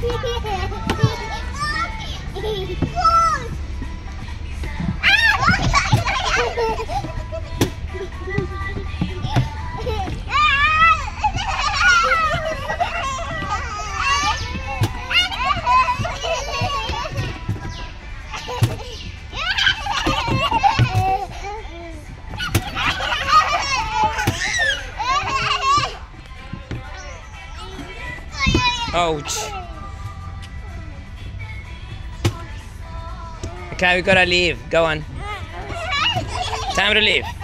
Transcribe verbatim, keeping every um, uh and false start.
Ouch. Okay, we gotta leave. Go on. Time to leave.